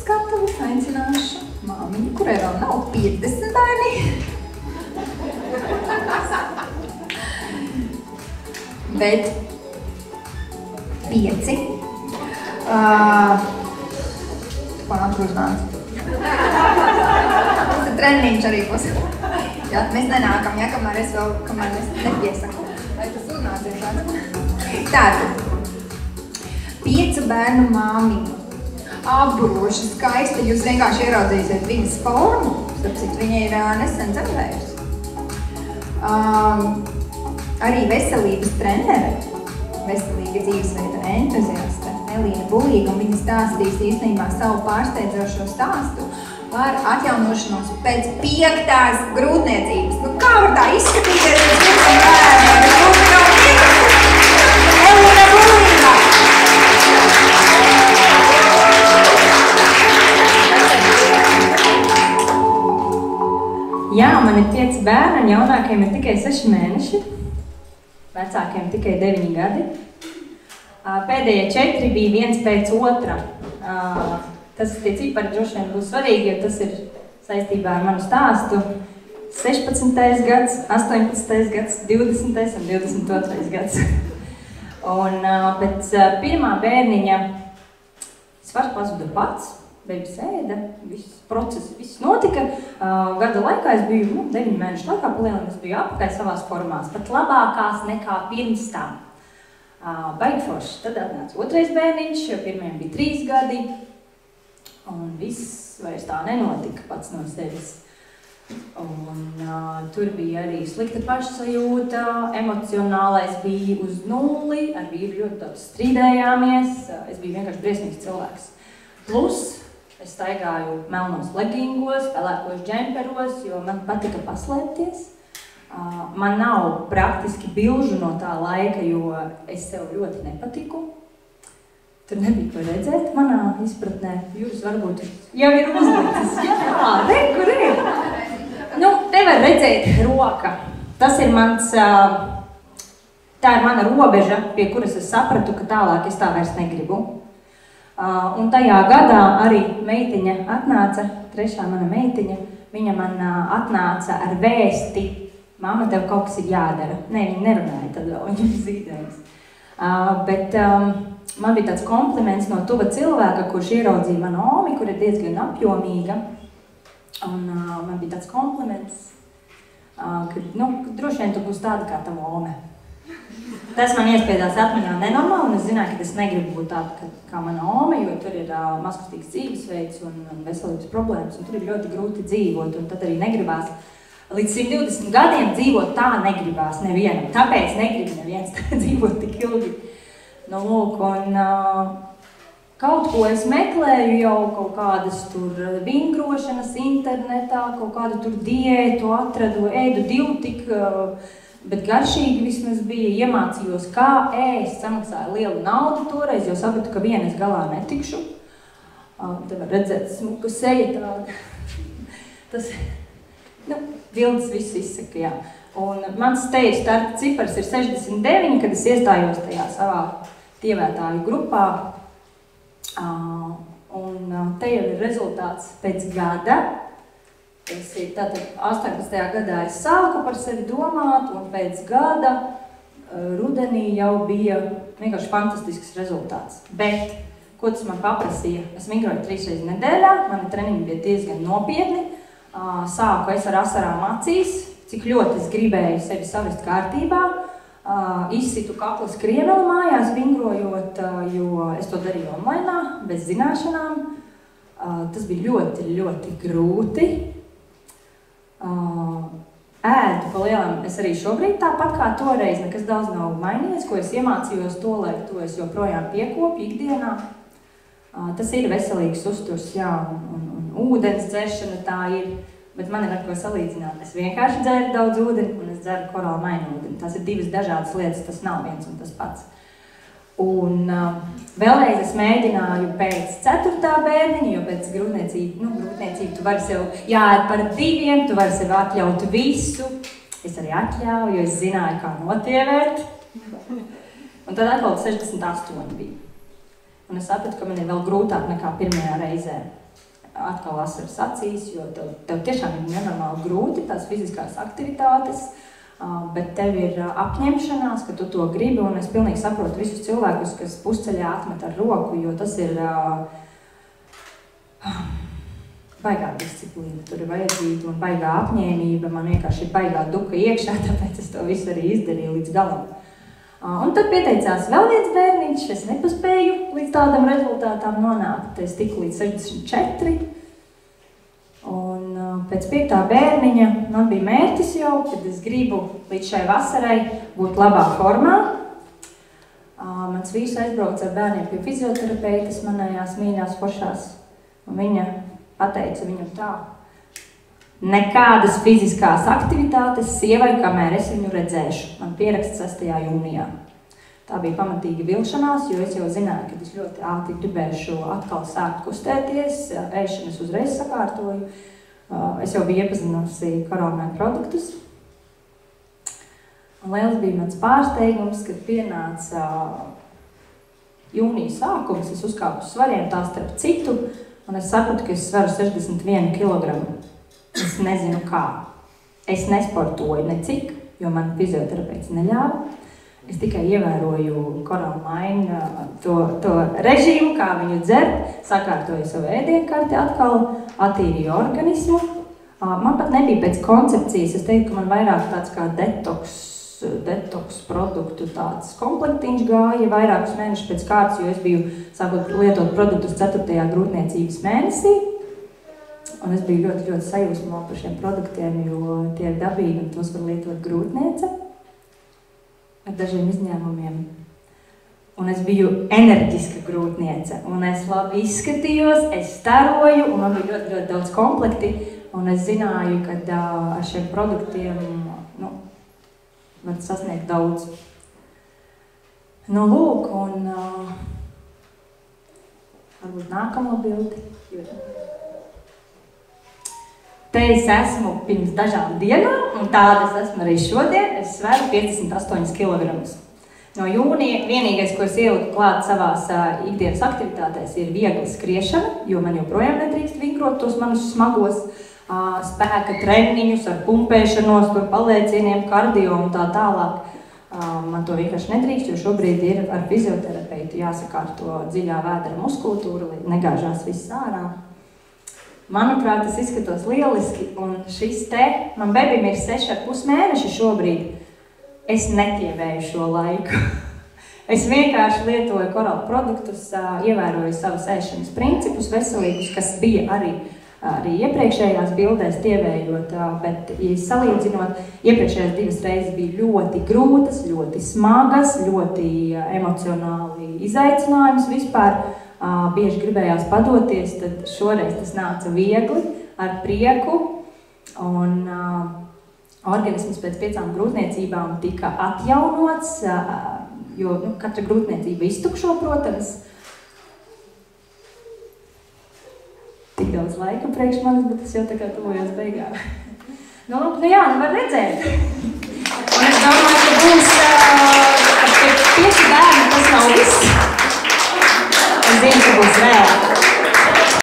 skatuves aicināšu māmiņu, kurai vēl nav 50 bērni. Bet 5. Ko nāk uzmāc? Tas ir treniņš arī būs. Jā, mēs nenākam, ja, kamēr es nepiesaku. Vai tas uzmācies tāds? Tātad. 5 bērnu māmiņu. Apburoša, skaista. Jūs vienkārši ieraudzīsiet viņas formu. Starpcīt, viņa ir nesen dzemdējusi. Arī veselības trenere, veselīga dzīvesveida entuziaste Elīna Bulīga, un viņa stāstīs īstenībā savu pārsteidzošo stāstu par atjaunošanos pēc 5. grūtniecības. Nu, kā var tā izskatīties pēc 5 bērniem? Elīna Bulīga! Jā, man ir 5 bērni, un jaunākajiem ir tikai 6 mēneši. Vecākiem tikai 9 gadi. Pēdējie 4 bija viens pēc otra. Tie cipari droši vien būs svarīgi, jo tas ir saistībā ar manu stāstu. 16. gads, 18. gads, 20. un 22. gads. Un pēc pirmā bērniņa svars pazuda pats, bebis ēda, viss process, viss notika. Gada laikā es biju, 9 mēnešu laikā palielinu, es biju apakaļ savās formās, pat labākās nekā pirms tam. Baigi forši. Tad atnāca otrais bērniņš, jo pirmajam bija 3 gadi, un viss vairs tā nenotika pats no sevis. Un tur bija arī slikta pašsajūta, emocionālais bija uz nulli, ar vīru ļoti daudz strīdējāmies, es biju vienkārši briesmīgs cilvēks. Plus, es staigāju melnos legingos, pelēkos džemperos, jo man patika paslēpties. Man nav praktiski bilžu no tā laika, jo es sev ļoti nepatiku. Tur nebija ko redzēt manā izpratnē. Jūs varbūt jau ir uzlicis. Jā, re, kur ir? Nu, te var redzēt roka. Tas ir mans, tā ir mana robeža, pie kuras es sapratu, ka tālāk es tā vairs negribu. Un tajā gadā arī meitiņa atnāca, 3. mana meitiņa, viņa man atnāca ar vēsti. Mamma, tev kaut kas ir jādara. Nē, viņa nerunāja, tad vēl viņa bija zīdējums. Bet man bija tāds kompliments no tuva cilvēka, kurš ieraudzīja manu omi, kur ir diezgan apjomīga. Un man bija tāds kompliments, ka, droši vien tu būsi tāda kā tava ome. Tas man iespiedās atmiņā nenormāli, un es zināju, ka es negribu būt tāda kā mana ome, jo tur ir mazkustīgs dzīvesveids un veselības problēmas, un tur ir ļoti grūti dzīvot, un tad arī negribās. Līdz 120 gadiem dzīvot tā negribās nevienam, tāpēc negrib neviens dzīvot tik ilgi. Nu, lūk, un kaut ko es meklēju jau, kaut kādas tur vingrošanas internetā, kaut kādu tur diētu atradu, ēdu divtik, bet garšīgi vismaz bija, iemācījos, kā ēst, samaksāju lielu naudu toreiz, jo sapratu, ka viena es galā netikšu. Te var redzēt smuka seja tāda. Tas, bildes viss izsaka, jā. Un mans stage starta cipars ir 69, kad es iestājos tajā savā tievētāju grupā. Un te jau ir rezultāts pēc gada. Tātad 18. gadā es sāku par sevi domāt, un pēc gada rudenī jau bija vienkārši fantastisks rezultāts. Bet, ko tas man paprasīja? Es vingroju 3 reizes nedēļā, mani treniņi bija diezgan nopietni. Sāku es ar asarām acīs, cik ļoti es gribēju sevi savest kārtībā. Izsitu kakla skrieveli mājās vingrojot, jo es to darīju online, bez zināšanām. Tas bija ļoti, ļoti grūti. Ēdu pa lielam es arī šobrīd tāpat kā toreiz, nekas daudz nav mainījies, ko es iemācījos tolaik, to es joprojām piekopju ikdienā. Tas ir veselīgs uzturs, jā, un ūdens dzeršana tā ir, bet man ir ar ko salīdzināt. Es vienkārši dzeru daudz ūdeni un es dzeru korālmainu ūdeni. Tās ir 2 dažādas lietas, tas nav viens un tas pats. Un vēlreiz es mēģināju pēc 4. bērniņa, jo pēc grūtniecību tu vari sev jāēd par 2, tu vari sev atļaut visu. Es arī atļauju, jo es zināju, kā notievēt. Un tad atkal 68 bija. Un es sapratu, ka man ir vēl grūtāk nekā pirmajā reizē. atkal asaras acīs, jo tev tiešām ir nenormāli grūti tās fiziskās aktivitātes, bet tev ir apņemšanās, ka tu to gribi, un es pilnīgi saprotu visus cilvēkus, kas pusceļā atmet ar roku, jo tas ir baigā disciplīna, tur ir vajadzīga un baigā apņēmība, man vienkārši ir baigā duka iekšā, tāpēc es to visu arī izdarīju līdz galam. Un tad pieteicās vēl viens bērniņš, es nepaspēju līdz tādam rezultātām nonākt, es tiku līdz 64. Un pēc 5. bērniņa man bija mērķis jau, kad es gribu līdz šai vasarai būt labā formā. Mans vīrs aizbrauca ar bērniem pie fizioterapeitas manējās mīļās foršās, un viņa pateica viņam tā: nekādas fiziskās aktivitātes sievai, kamēr es viņu redzēšu. Man pieraksts 6. jūnijā. Tā bija pamatīga vilšanās, jo es jau zināju, ka es ļoti ātri gribēšu atkal sākt kustēties, ēšanas uzreiz sakārtoju. Es jau biju iepazinusi koronai produktus. Un liels bija mans pārsteigums, kad pienāca jūnija sākums, es uzkāpu uz svariem, tā starp citu, un es sapratu, ka es svaru 61 kilogramu. Es nezinu kā. Es nesportoju necik, jo man fizioterapeits neļāva. Es tikai ievēroju Koralmaina to režīmu, kā viņu dzert, sakārtoju savu ēdienkarti atkal, attīrīju organismu. Man pat nebija pēc koncepcijas, es teiktu, ka man vairāk tāds kā detoks produktu tāds komplektiņš gāja vairākus mēnešus pēc kārtas, jo es biju sākot lietot produktus 4. grūtniecības mēnesī. Un es biju ļoti, ļoti sajūsmā par šiem produktiem, jo tie ir dabīgi un tos var lietot grūtniece ar dažiem izņēmumiem. Un es biju enerģiska grūtniece, un es labi izskatījos, es staroju, un man bija ļoti, ļoti daudz komplekti, un es zināju, ka ar šiem produktiem var sasniegt daudz. Nu, lūk, un varbūt nākamo bildi. Te es esmu pirms dažām dienām, un tāda es esmu arī šodien. Es sveru 58 kilogramus. No jūnija vienīgais, ko es ieliku klāt savās ikdienas aktivitātēs, ir viegla skriešana, jo man joprojām nedrīkst vingrot tos manus smagos spēka treniņus ar pumpēšanos, par paliecieniem, kardio un tā tālāk. Man to vienkārši nedrīkst, jo šobrīd ir ar fizioterapeitu jāsakārto dziļā vēdera muskultūra, lai negāžās viss ārā. Manuprāt, tas izskatos lieliski, un šis te, man bebim ir 6,5 mēneši šobrīd, es netievēju šo laiku. Es vienkārši lietoju Koral produktus, ievēroju savus ēšanas principus veselīgus, kas bija arī iepriekšējās bildēs tievējot, bet, ja salīdzinot, iepriekšējās 2 reizes bija ļoti grūtas, ļoti smagas, ļoti emocionāli izaicinājums vispār. Bieži gribējās padoties, tad šoreiz tas nāca viegli, ar prieku, un organisms pēc 5 grūtniecībām tika atjaunots, jo katra grūtniecība iztukšo, protams. Tik daudz laika priekš manis, bet es jau tā kā tuvojos beigām. Nu jā, var redzēt. Un es domāju, ka būs, ka 5 bērni tas nav viss. Es zinu, ka būs vēl.